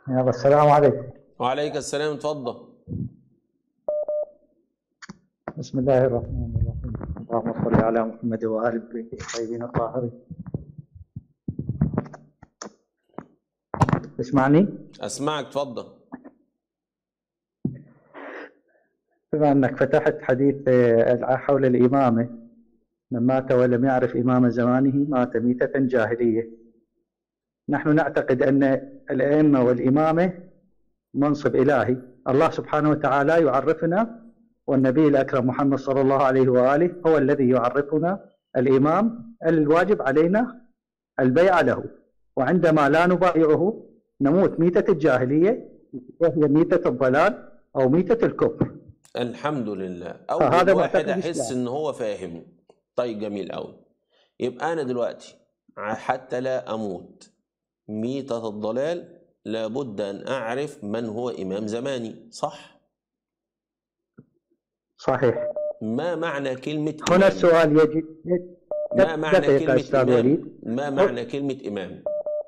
يلا السلام عليكم. وعليك السلام، اتفضل. بسم الله الرحمن الرحيم. اللهم صل على محمد وآل بيته الطيبين الطاهرين. تسمعني؟ اسمعك، اتفضل. بما أنك فتحت حديث حول الإمامة، من مات ولم يعرف إمام زمانه مات ميتة جاهلية. نحن نعتقد أن الأئمة والإمامة منصب إلهي، الله سبحانه وتعالى يعرفنا، والنبي الأكرم محمد صلى الله عليه وآله هو الذي يعرفنا الإمام الواجب علينا البيعة له، وعندما لا نبايعه نموت ميتة الجاهلية، وهي ميتة الضلال أو ميتة الكفر. الحمد لله. أول واحد أحس إن هو فاهم. طيب جميل أوي. يبقى أنا دلوقتي حتى لا أموت ميتة الضلال لابد أن أعرف من هو إمام زماني، صح؟ صحيح. ما معنى كلمة هنا إمام؟ السؤال يجي. ما معنى كلمة إمام؟ ما معنى كلمة إمام؟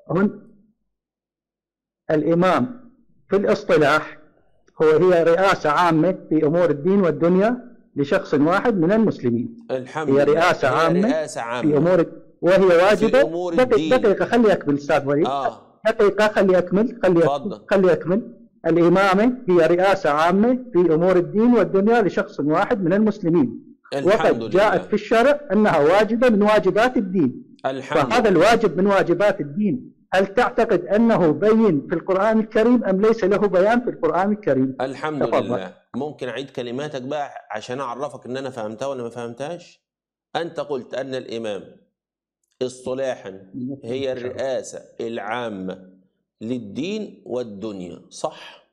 الإمام في الاصطلاح هي رئاسة عامة في أمور الدين والدنيا لشخص واحد من المسلمين. الحمد لله. هي رئاسة عامة في أمور، وهي واجبة. دقيقة خلي أكمل أستاذ وليد. دقيقة خلي أكمل. خلي أكمل. الإمامة هي رئاسة عامة في أمور الدين والدنيا لشخص واحد من المسلمين، وقد جاءت في الشرع أنها واجبة من واجبات الدين. فهذا الواجب من واجبات الدين، هل تعتقد أنه بين في القرآن الكريم أم ليس له بيان في القرآن الكريم؟ الحمد لله. ممكن أعيد كلماتك بقى عشان أعرفك أن أنا فهمتها ولا ما فهمتهاش؟ أنت قلت أن الإمام اصطلاحا هي الرئاسة العامة للدين والدنيا، صح؟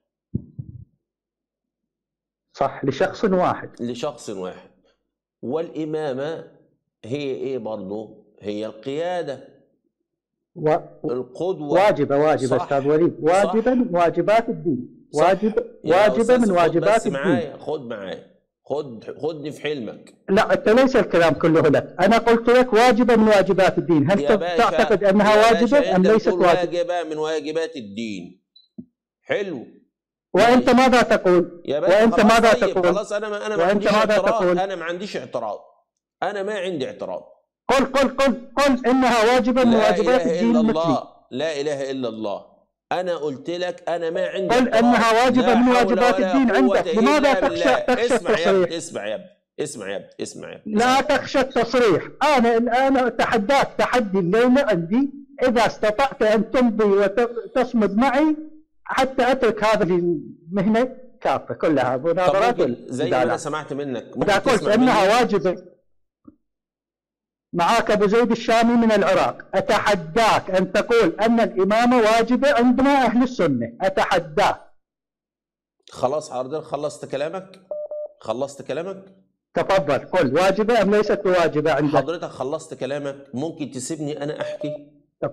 صح، لشخص واحد. لشخص واحد. والإمامة هي إيه برضو؟ هي القيادة، القدوة. واجبة أستاذ وليد، واجبة من واجبات الدين. واجبة من واجبات الدين. خدني في حلمك. لا، أنت ليس الكلام كله لك، أنا قلت لك واجبة من واجبات الدين، هل تعتقد أنها واجبة أم ليست واجبة من واجبات الدين؟ حلو. وأنت ماذا تقول؟ وأنت ماذا تقول؟ خلاص أنا ما عنديش اعتراض. أنا ما عنديش اعتراض. أنا ما عندي اعتراض. قل إنها واجبة من واجبات الدين مثلي. لا إله إلا الله. أنا قلت لك أنا ما عندي قل اعتراض. إنها واجبة من واجبات الدين عندك، لماذا تخشى التصريح؟ اسمع يا ابني. لا تخشى التصريح. أنا الآن أتحداك تحدي الليلة عندي، إذا استطعت أن تمضي وتصمد معي حتى أترك هذه المهنة كافة كلها مناظرات. زي ما أنا سمعت منك، إذا قلت إنها واجبة معاك أبو زيد الشامي من العراق، أتحداك أن تقول أن الإمامة واجبة عندنا أهل السنة، أتحداك. خلاص حاضر، خلصت كلامك؟ تفضل، قل واجبة أم ليست واجبة عندك؟ حضرتك خلصت كلامك، ممكن تسيبني أنا أحكي؟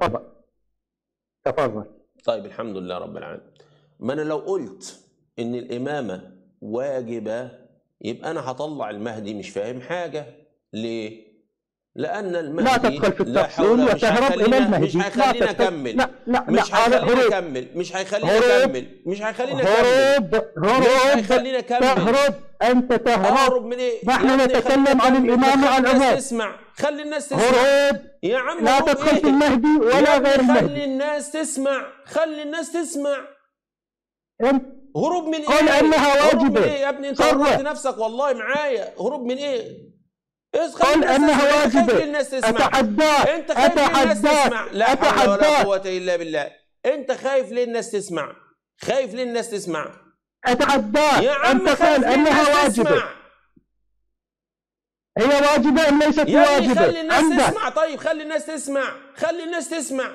تفضل. طيب الحمد لله رب العالمين. ما أنا لو قلت إن الإمامة واجبة يبقى أنا هطلع المهدي مش فاهم حاجة. ليه؟ لأن المهدي لا تدخل في التفصيل وتهرب إلى المهدي. مش هيخلينا أكمل. مش هيخلينا أكمل. أنت تهرب من إيه؟ نحن نتكلم عن الإمام على العموم. خلي الناس تسمع. هرب يا عم، لا تدخل في المهدي ولا غير المهدي. خلي الناس تسمع. هروب من إيه؟ قل أنها واجبة. يا ابني أنت غلطت نفسك والله معايا. هروب من إيه؟ قل أنها واجبة. أتحداك. أنت خايف ليه الناس تسمع؟ لا حول ولا قوة إلا بالله. أنت خايف ليه الناس تسمع؟ أتحداك. يا عم، أنت قل أنها واجبة. هي واجبة أم ليست واجبة؟ خلي الناس تسمع. طيب خلي الناس تسمع.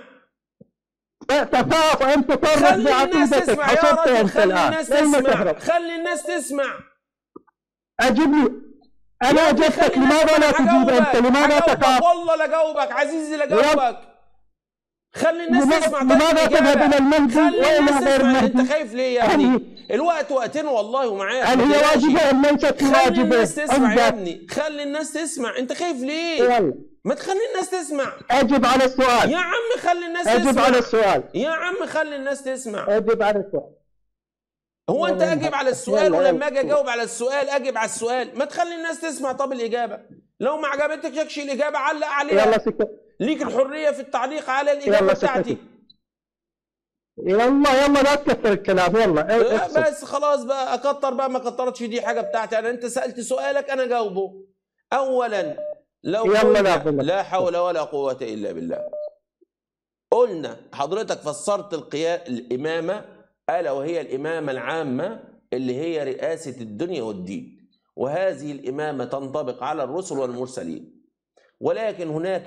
تخاف أن تطرق بعقيدتك. حصلت أنت الآن. خلي الناس تسمع. أجبني. أنا أجبتك، لماذا لا تجيب أنت؟ لماذا تخاف؟ والله لجاوبك عزيزي، لجاوبك. خلي الناس تسمع. لماذا تذهب إلى المهدي وإلى غير المهدي؟ أنت خايف ليه يا ابني؟ الوقت وقتنا والله ومعاك. هل هي واجبة أم ليست واجبة؟ خلي الناس تسمع يا ابني، خلي الناس تسمع. أنت خايف ليه؟ ما تخلي الناس تسمع. اجب على السؤال يا عم، خلي الناس تسمع. اجب على السؤال يا عم، خلي الناس تسمع. اجب على السؤال. هو انت اجب على السؤال ولما اجي اجاوب على السؤال اجب على السؤال؟ ما تخلي الناس تسمع. طب الاجابه لو ما عجبتكش الاجابه علق عليها. يلا سكت. ليك الحريه في التعليق على الاجابه بتاعتي. يلا لا تكتر الكلام. يلا بس خلاص بقى، اكتر بقى ما كترتش، دي حاجه بتاعتي انا. انت سالت سؤالك انا جاوبه. اولا لو قلنا لا حول ولا قوه الا بالله، قلنا حضرتك فسرت الامامه الا وهي الامامه العامه اللي هي رئاسه الدنيا والدين، وهذه الامامه تنطبق على الرسل والمرسلين. ولكن هناك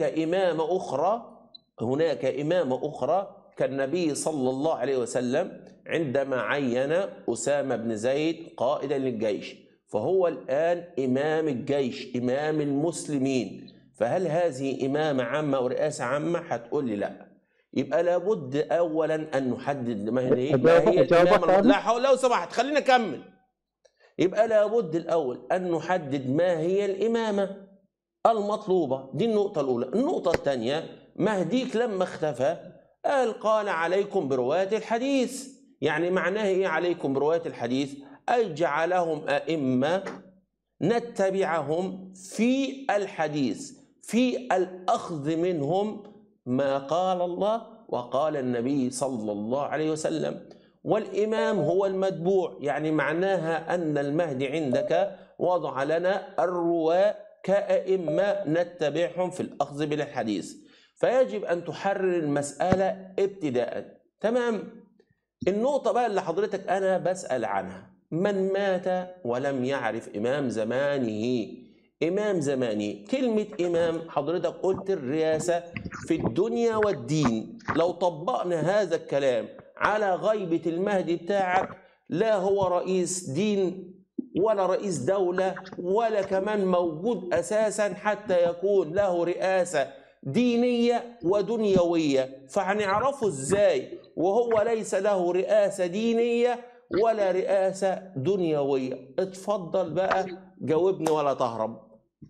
امامه اخرى كالنبي صلى الله عليه وسلم عندما عين أسامة بن زيد قائدا للجيش، فهو الآن إمام الجيش، إمام المسلمين. فهل هذه إمامة عامة ورئاسة عامة؟ هتقول لي لا. يبقى لابد أولا أن نحدد ما هي الإمامة. لا حول، لو سمحت خلينا نكمل. يبقى لابد الأول أن نحدد ما هي الإمامة المطلوبة. دي النقطة الأولى. النقطة الثانية، مهديك لما اختفى قال عليكم برواية الحديث. يعني معناه ايه عليكم برواية الحديث؟ أي جعلهم أئمة نتبعهم في الحديث، في الأخذ منهم ما قال الله وقال النبي صلى الله عليه وسلم. والإمام هو المتبوع، يعني معناها أن المهدي عندك وضع لنا الرواة كأئمة نتبعهم في الأخذ بالحديث. فيجب أن تحرر المسألة ابتداء. تمام. النقطة بقى اللي حضرتك أنا بسأل عنها، من مات ولم يعرف إمام زمانه. إمام زمانه، كلمة إمام حضرتك قلت الرئاسة في الدنيا والدين. لو طبقنا هذا الكلام على غيبة المهدي بتاعك، لا هو رئيس دين ولا رئيس دولة ولا كمان موجود أساسا حتى يكون له رئاسة دينية ودنيوية. فهنعرفه ازاي وهو ليس له رئاسة دينية ولا رئاسة دنيوية؟ اتفضل بقى جاوبني ولا تهرب.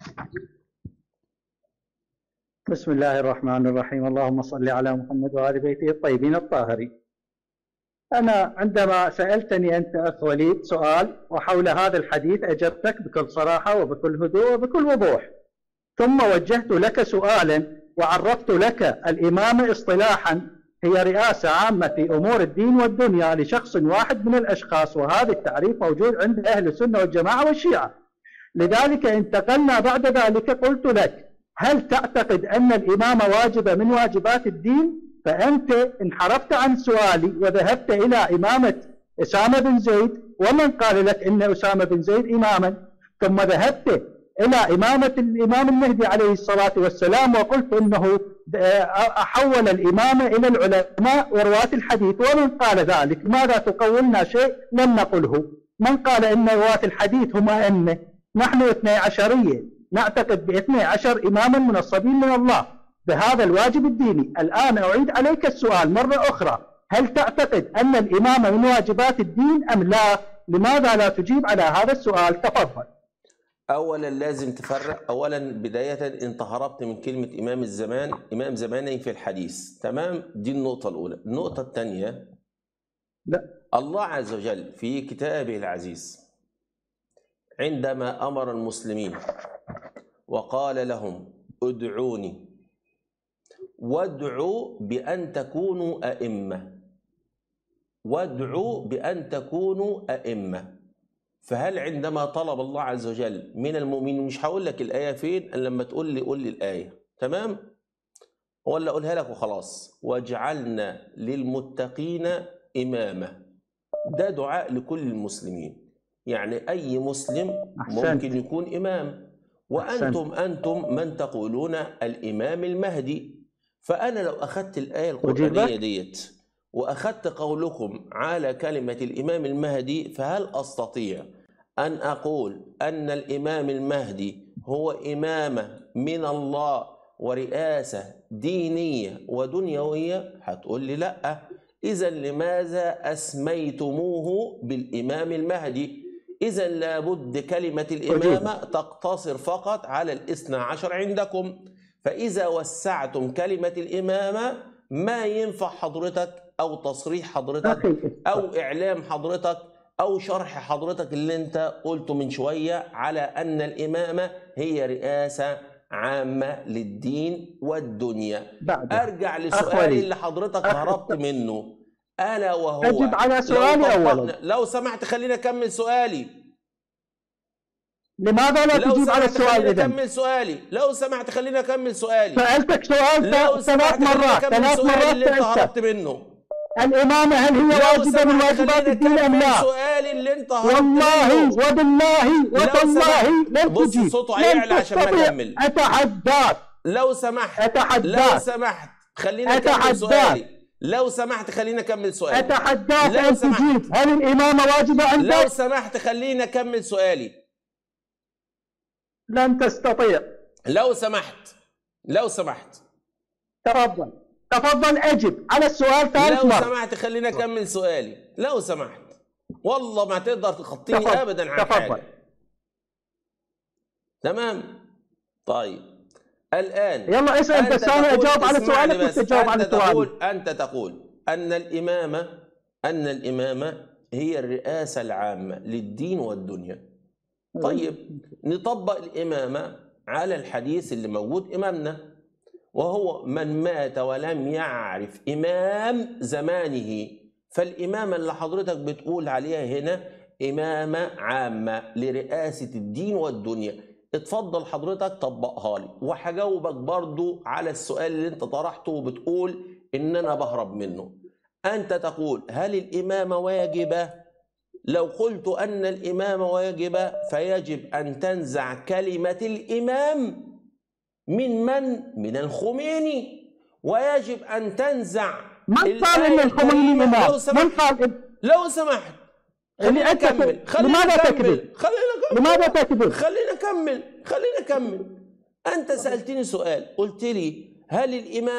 بسم الله الرحمن الرحيم. اللهم صل على محمد وآل بيته الطيبين الطاهرين. أنا عندما سألتني أنت أخ وليد سؤال وحول هذا الحديث أجبتك بكل صراحة وبكل هدوء وبكل وضوح، ثم وجهت لك سؤالا وعرفت لك الإمامة اصطلاحا هي رئاسة عامة في أمور الدين والدنيا لشخص واحد من الأشخاص، وهذا التعريف موجود عند أهل السنة والجماعة والشيعة. لذلك انتقلنا بعد ذلك قلت لك هل تعتقد أن الإمامة واجبة من واجبات الدين؟ فأنت انحرفت عن سؤالي وذهبت إلى إمامة أسامة بن زيد، ومن قال لك أن أسامة بن زيد إماما؟ ثم ذهبت إلى إمامة الإمام المهدي عليه الصلاة والسلام وقلت أنه أحول الإمامة إلى العلماء ورواة الحديث، ومن قال ذلك؟ ماذا تقولنا شيء لم نقله؟ من قال أن رواة الحديث هم أئمة؟ نحن 12 نعتقد ب12 إماما منصبين من الله بهذا الواجب الديني. الآن أعيد عليك السؤال مرة أخرى، هل تعتقد أن الإمامة من واجبات الدين أم لا؟ لماذا لا تجيب على هذا السؤال؟ تفضل. أولا لازم تفرق. أولا بداية أنت هربت من كلمة إمام الزمان، إمام زماني في الحديث. تمام، دي النقطة الأولى. النقطة الثانية، لا، الله عز وجل في كتابه العزيز عندما أمر المسلمين وقال لهم ادعوني وادعوا بأن تكونوا أئمة، وادعوا بأن تكونوا أئمة. فهل عندما طلب الله عز وجل من المؤمنين، مش هقول لك الآية فين لما تقول لي قول لي الآية، تمام؟ ولا أقولها لك وخلاص، واجعلنا للمتقين إمامة. ده دعاء لكل المسلمين، يعني أي مسلم ممكن يكون إمام. وأنتم من تقولون الإمام المهدي. فأنا لو أخذت الآية القرآنية ديت وأخذت قولكم على كلمة الإمام المهدي، فهل أستطيع أن أقول أن الإمام المهدي هو إمامة من الله ورئاسة دينية ودنيوية؟ هتقول لي لا. إذا لماذا أسميتموه بالإمام المهدي؟ إذا لابد كلمة الإمامة تقتصر فقط على 12 عندكم. فإذا وسعتم كلمة الإمامة ما ينفع حضرتك أو تصريح حضرتك أو إعلام حضرتك أو شرح حضرتك اللي أنت قلته من شوية على أن الإمامة هي رئاسة عامة للدين والدنيا. أرجع لسؤالي اللي حضرتك هربت منه، ألا وهو أجب على سؤالي أولا. لو سمحت خليني أكمل سؤالي. لماذا لا تجيب على السؤال إذن؟ أكمل سؤالي. لو سمحت خليني أكمل سؤالي. سألتك سؤال 3 مرات اللي أنت هربت منه. الإمامة هل هي واجبة من واجبات الدين أم لا؟ سؤالي اللي أنت هربت والله وبالله وتالله لن بص تجيب. صوته هيعلى عشان ما أكمل. أتحداك. لو سمحت خليني أكمل سؤالي. لو سمحت خليني أكمل سؤالي. أتحداك أن تجيب. هل الإمامة واجبة عندك؟ لو سمحت خليني أكمل سؤالي. لن تستطيع. لو سمحت تفضل أجب على السؤال 3 مرات. لو سمحت خليني أكمل سؤالي. لو سمحت والله ما تقدر تخطيني أبدا عن حاجة. تمام. طيب الآن يلا اسأل بس أنا أجاوب على سؤالك وأنت تجاوب على سؤالي. أنت تقول أن الإمامة هي الرئاسة العامة للدين والدنيا. طيب نطبق الإمامة على الحديث اللي موجود إمامنا، وهو من مات ولم يعرف إمام زمانه. فالإمامة اللي حضرتك بتقول عليها هنا إمامة عامة لرئاسة الدين والدنيا. اتفضل حضرتك طبقها لي، وهجاوبك برضو على السؤال اللي انت طرحته وبتقول ان انا بهرب منه. انت تقول هل الإمامة واجبة؟ لو قلت ان الإمامة واجبة فيجب ان تنزع كلمة الإمام من الخميني، ويجب ان تنزع من قال ان الخميني امام؟ من قال؟ لو سمحت خلينا نكمل. لماذا تكذب؟ خلينا نكمل. أنت سألتني سؤال قلت لي هل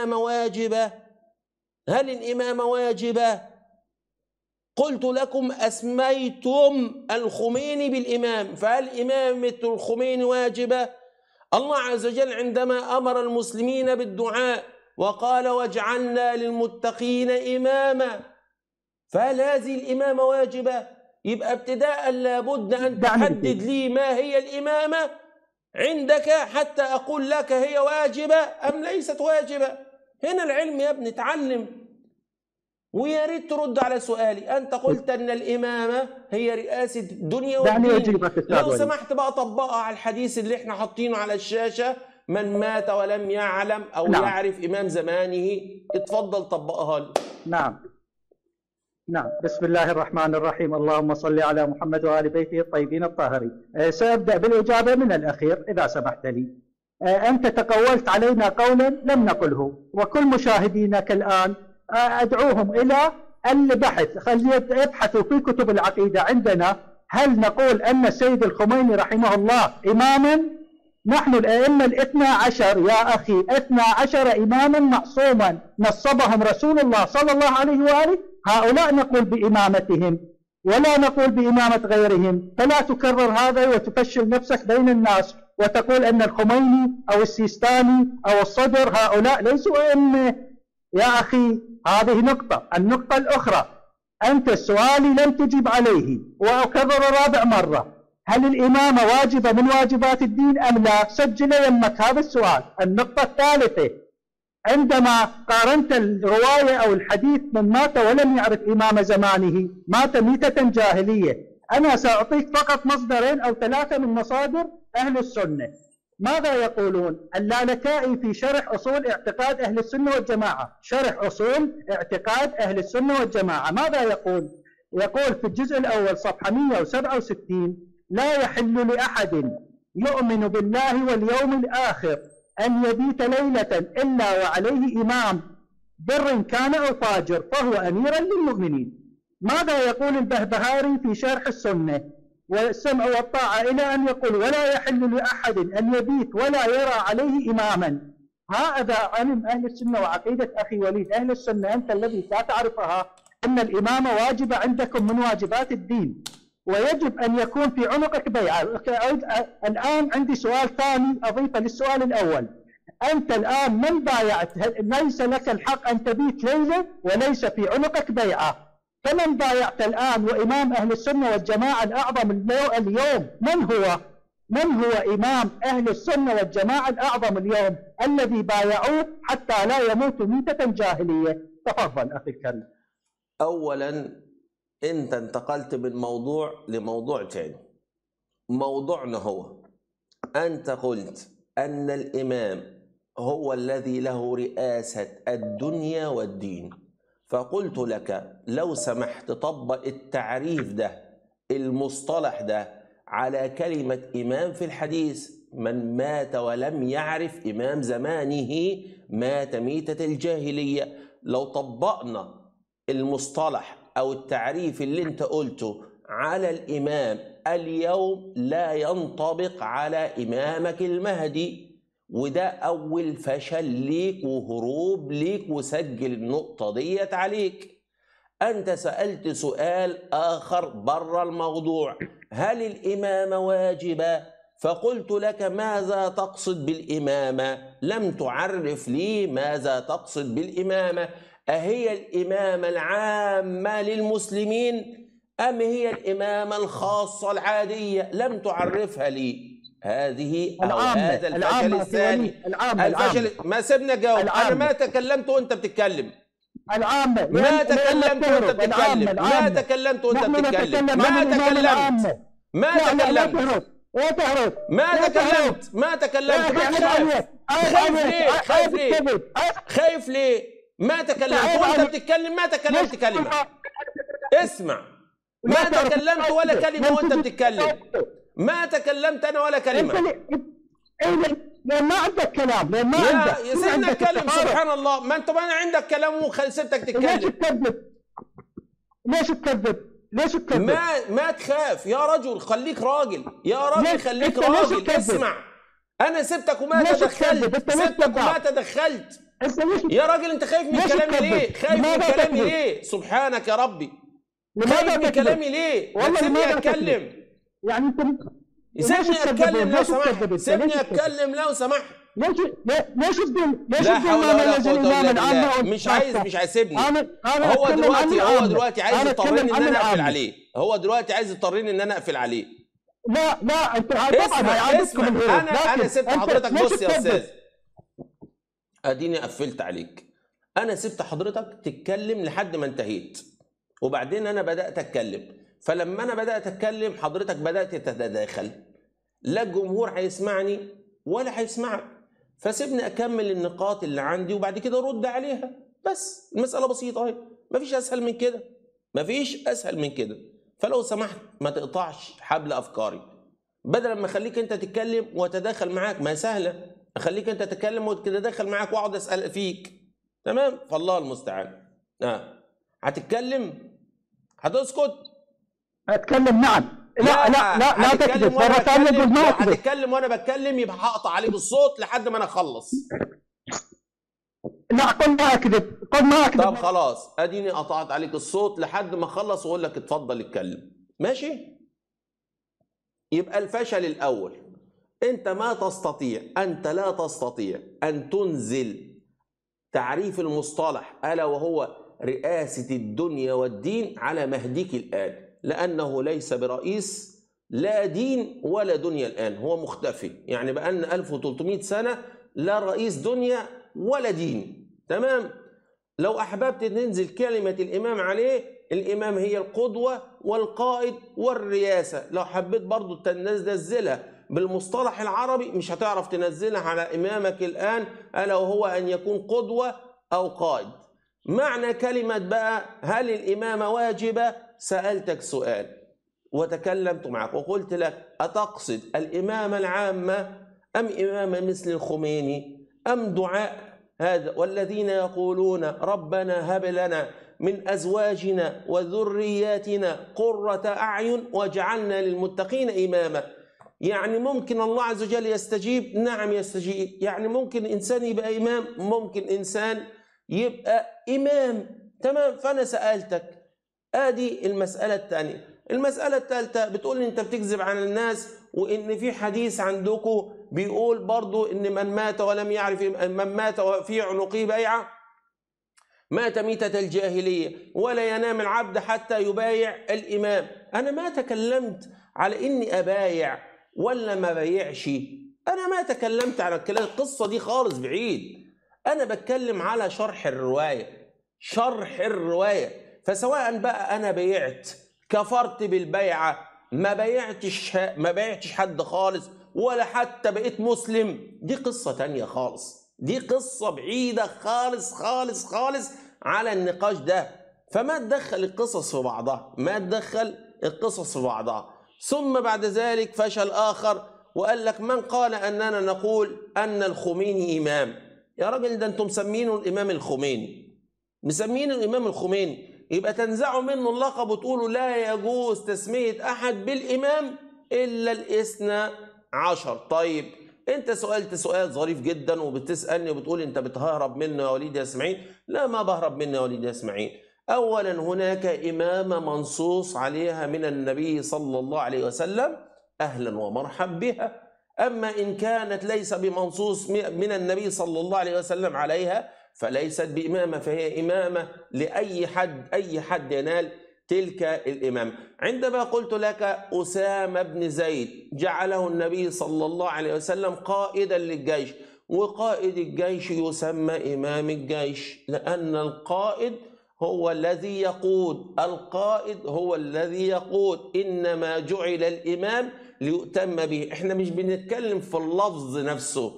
الإمامة واجبة؟ قلت لكم أسميتم الخميني بالإمام، فهل إمامة الخميني واجبة؟ الله عز وجل عندما أمر المسلمين بالدعاء وقال واجعلنا للمتقين إماما، فهل هذه الإمامة واجبة؟ يبقى ابتداء لابد أن تحدد لي ما هي الإمامة عندك حتى أقول لك هي واجبة أم ليست واجبة. هنا العلم يا ابني اتعلم، ويا ريت ترد على سؤالي. أنت قلت أن الإمامة هي رئاسة الدنيا والدين. لو سمحت بقى طبقها على الحديث اللي احنا حاطينه على الشاشة، من مات ولم يعلم أو يعرف إمام زمانه. اتفضل طبقها لي. نعم. بسم الله الرحمن الرحيم. اللهم صل على محمد وآل بيته الطيبين الطاهرين. سأبدأ بالإجابة من الأخير إذا سمحت لي. أنت تقولت علينا قولا لم نقله، وكل مشاهدينك الآن أدعوهم إلى البحث. خلينا يبحثوا في كتب العقيدة عندنا. هل نقول أن السيد الخميني رحمه الله إماما؟ نحن الأئمة 12 يا أخي، 12 إماما معصوما نصبهم رسول الله صلى الله عليه وآله. هؤلاء نقول بإمامتهم ولا نقول بإمامة غيرهم. فلا تكرر هذا وتفشل نفسك بين الناس وتقول أن الخميني أو السيستاني أو الصدر هؤلاء ليسوا أئمة. يا أخي هذه نقطة. النقطة الأخرى، أنت سؤالي لم تجيب عليه وأكرر رابع مرة. هل الإمامة واجبة من واجبات الدين أم لا؟ سجل يمك هذا السؤال. النقطة الثالثة، عندما قارنت الرواية أو الحديث من مات ولم يعرف إمام زمانه مات ميتة جاهلية، أنا سأعطيك فقط مصدرين أو 3 من مصادر أهل السنة. ماذا يقولون؟ اللالكائي في شرح أصول اعتقاد أهل السنة والجماعة، شرح أصول اعتقاد أهل السنة والجماعة، ماذا يقول؟ يقول في الجزء الأول صفحة 167: لا يحل لأحد يؤمن بالله واليوم الآخر أن يبيت ليلة إلا وعليه إمام بر كان أو فاجر فهو أميرا للمؤمنين. ماذا يقول البهبهاري في شرح السنة والسمع والطاعة إلى أن يقول ولا يحل لأحد أن يبيت ولا يرى عليه إماما. هذا علم أهل السنة وعقيدة أخي وليد. أهل السنة أنت الذي لا تعرفها أن الإمامة واجبة عندكم من واجبات الدين، ويجب أن يكون في عنقك بيعة. الآن عندي سؤال ثاني أضيفه للسؤال الأول. أنت الآن من بايعت؟ ليس لك الحق أن تبيت ليلة وليس في عنقك بيعة. فمن بايعت الآن؟ وإمام أهل السنة والجماعة الأعظم اليوم من هو إمام أهل السنة والجماعة الأعظم اليوم الذي بايعوه حتى لا يموتوا ميتة جاهلية؟ تفضل أخي الكريم. أولا أنت انتقلت من موضوع لموضوع ثاني. موضوعنا هو أنت قلت أن الإمام هو الذي له رئاسة الدنيا والدين، فقلت لك لو سمحت طبق التعريف ده، المصطلح ده، على كلمة إمام في الحديث. من مات ولم يعرف إمام زمانه مات ميتة الجاهلية. لو طبقنا المصطلح أو التعريف اللي انت قلته على الإمام اليوم لا ينطبق على إمامك المهدي، وده أول فشل ليك وهروب ليك، وسجل النقطة ديت عليك. أنت سألت سؤال آخر بره الموضوع: هل الإمامة واجبة؟ فقلت لك ماذا تقصد بالإمامة؟ لم تعرف لي ماذا تقصد بالإمامة. أهي الإمامة العامة للمسلمين أم هي الإمامة الخاصة العادية؟ لم تعرفها لي. هذه أو هذا الفشل الثاني. الفشل ما سيبنا جاوب. أنا ما تكلمت وأنت بتتكلم. العامة ما تكلمت وأنت بتتكلم. ما تكلمت وأنت بتتكلم. ما تكلمت. ما تكلمت. ما تكلمت. خايف ليه؟ خايف ليه؟ ما تكلمت وأنت بتتكلم. ما تكلمت كلمة. اسمع، ما تكلمت ولا كلمة وأنت بتتكلم. ما تكلمت أنا ولا كلمة. لأن ما عندك كلام. لأن ما عندك. يا سيدنا اتكلم. سبحان الله. ما أنت ما عندك كلام وسبتك تتكلم. ليش تكذب؟ ما تخاف يا رجل. خليك راجل يا راجل. خليك راجل. اسمع، أنا سبتك وما تدخلت. يا راجل أنت خايف من كلامي ليه؟ خايف من كلامي ليه؟ سبحانك يا ربي. خايف من كلامي ليه؟ ما تسيبني أتكلم. يعني أنت سيبني أتكلم لو سمحت. سيبني أتكلم لو سمحت. ليش الدين؟ لا حول ولا قوة إلا بالله. مش عايز سيبني. هو دلوقتي عايز يضطرني إن أنا أقفل عليه. لا أنت اسمع. أنا سبت حضرتك. بص يا أستاذ، أديني قفلت عليك. أنا سبت حضرتك تتكلم لحد ما انتهيت، وبعدين أنا بدأت أتكلم. فلما أنا بدأت أتكلم حضرتك بدأت تتداخل. لا الجمهور هيسمعني ولا هيسمعك. فسيبني أكمل النقاط اللي عندي وبعد كده أرد عليها. بس المسألة بسيطة اهي. مفيش أسهل من كده. فلو سمحت ما تقطعش حبل أفكاري. بدل ما أخليك أنت تتكلم وأتداخل معاك، ما سهلة. أخليك أنت تتكلم وأتداخل معاك وأقعد أسأل فيك. تمام؟ فالله المستعان. هتتكلم؟ هتسكت؟ أتكلم. نعم. لا تكذب. مرة ثانية قول ما أكذب. هتتكلم وأنا بتكلم يبقى هقطع عليك الصوت لحد ما أنا أخلص. لا قل ما أكذب. طب خلاص، أديني قطعت عليك الصوت لحد ما أخلص وأقول لك اتفضل اتكلم. ماشي؟ يبقى الفشل الأول، أنت لا تستطيع أن تنزل تعريف المصطلح ألا وهو رئاسة الدنيا والدين على مهديك الآن، لأنه ليس برئيس لا دين ولا دنيا الآن. هو مختفي. يعني بقالنا 1300 سنة لا رئيس دنيا ولا دين. تمام؟ لو أحببت تنزل كلمة الإمام عليه، الإمام هي القدوة والقائد والرياسة. لو حبيت برضو تنزلها بالمصطلح العربي مش هتعرف تنزلها على إمامك الآن ألا وهو أن يكون قدوة أو قائد. معنى كلمة بقى هل الإمامة واجبة؟ سألتك سؤال وتكلمت معك وقلت لك أتقصد الإمامة العامة أم إمامة مثل الخميني أم دعاء هذا والذين يقولون ربنا هب لنا من أزواجنا وذرياتنا قرة أعين واجعلنا للمتقين إماما. يعني ممكن الله عز وجل يستجيب؟ نعم يستجيب. يعني ممكن إنسان يبقى إمام؟ ممكن إنسان يبقى إمام. تمام؟ فأنا سألتك. آدي المسألة الثانية. المسألة الثالثة بتقول لي أنت بتكذب على الناس وإن في حديث عندكم بيقول برضو إن من مات ولم يعرف، من مات في عنقه بيعة مات ميتة الجاهلية، ولا ينام العبد حتى يبايع الإمام. أنا ما تكلمت على إني أبايع ولا ما بايعش، أنا ما تكلمت على القصة دي خالص، بعيد. أنا بتكلم على شرح الرواية، شرح الرواية. فسواء بقى أنا بايعت، كفرت بالبيعة، ما بايعتش حد خالص، ولا حتى بقيت مسلم، دي قصة تانية خالص، دي قصة بعيدة خالص خالص خالص على النقاش ده. فما تدخل القصص في بعضها، ما تدخل القصص في بعضها. ثم بعد ذلك فشل آخر وقال لك من قال أننا نقول أن الخميني إمام. يا راجل ده أنتم مسمينه الإمام الخميني، مسمين الإمام الخميني، يبقى تنزعوا منه اللقب وتقولوا لا يجوز تسمية أحد بالإمام إلا الاثنى عشر. طيب أنت سألت سؤال ظريف جدا وبتسألني وبتقول أنت بتهرب منه يا وليد يا إسماعيل. لا، ما بهرب منه يا وليد يا إسماعيل. أولا هناك إمامة منصوص عليها من النبي صلى الله عليه وسلم، أهلا ومرحب بها. أما إن كانت ليس بمنصوص من النبي صلى الله عليه وسلم عليها فليست بإمامة، فهي إمامة لأي حد، أي حد ينال تلك الإمامة. عندما قلت لك أسامة بن زيد جعله النبي صلى الله عليه وسلم قائدا للجيش، وقائد الجيش يسمى إمام الجيش، لأن القائد هو الذي يقود، القائد هو الذي يقود، إنما جعل الإمام ليؤتم به. احنا مش بنتكلم في اللفظ نفسه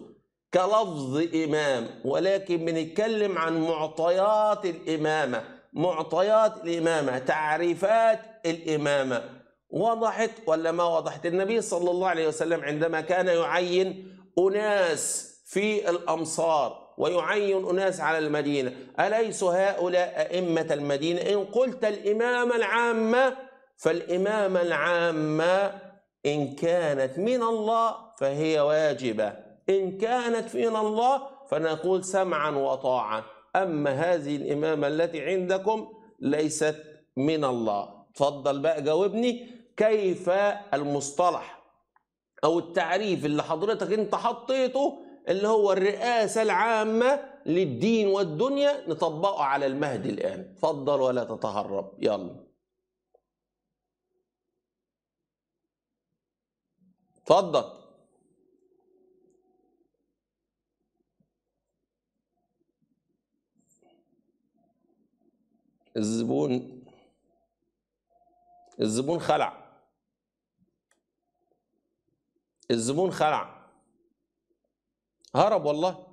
كلفظ إمام، ولكن بنتكلم عن معطيات الإمامة، معطيات الإمامة، تعريفات الإمامة. وضحت ولا ما وضحت؟ النبي صلى الله عليه وسلم عندما كان يعين أناس في الأمصار ويعين أناس على المدينة، أليسوا هؤلاء أئمة المدينة؟ إن قلت الإمامة العامة، فالإمامة العامة إن كانت من الله فهي واجبة، إن كانت من الله فنقول سمعا وطاعة. أما هذه الإمامة التي عندكم ليست من الله. تفضل بقى جاوبني، كيف المصطلح أو التعريف اللي حضرتك أنت حطيته اللي هو الرئاسة العامة للدين والدنيا نطبقه على المهدي الآن؟ تفضل ولا تتهرب، يلا تفضل. الزبون خلع، الزبون خلع، هرب، والله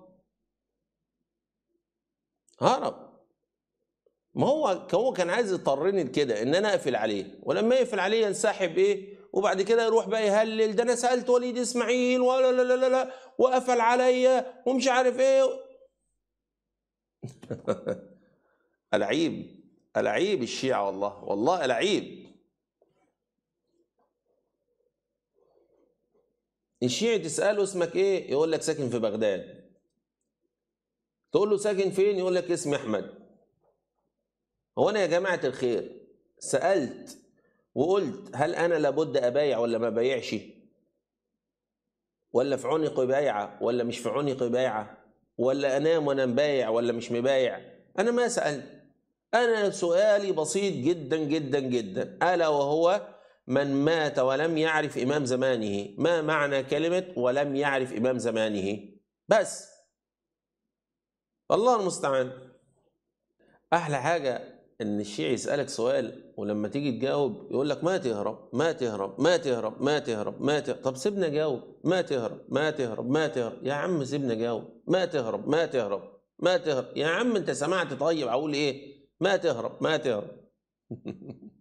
هرب. ما هو كان عايز يضطرني لكده ان انا اقفل عليه، ولما يقفل عليه ينسحب ايه، وبعد كده يروح بقى يهلل ده انا سالت وليد اسماعيل ولا لا لا لا لا وقفل عليا ومش عارف ايه. العيب، العيب الشيعة، والله والله العيب. الشيعي تسأله اسمك ايه يقول لك ساكن في بغداد، تقول له ساكن فين يقول لك اسمي احمد. هو انا يا جماعة الخير سألت وقلت هل انا لابد ابايع ولا ما بايعش، ولا في عنقي بايعة ولا مش في عنقي بايعة، ولا انام وانا مبايع ولا مش مبايع؟ انا ما سألت. انا سؤالي بسيط جدا جدا جدا، الا وهو من مات ولم يعرف إمام زمانه. ما معنى كلمة ولم يعرف إمام زمانه؟ بس الله المستعان. أحلى حاجة إن الشيعي يسألك سؤال ولما تيجي تجاوب يقول لك ما تهرب ما تهرب ما تهرب ما تهرب ما تهرب. طب سيبنا جاوب، ما تهرب ما تهرب ما تهرب. يا عم سيبنا جاوب، ما تهرب ما تهرب ما تهرب. يا عم أنت سمعت؟ طيب أقول إيه؟ ما تهرب ما تهرب.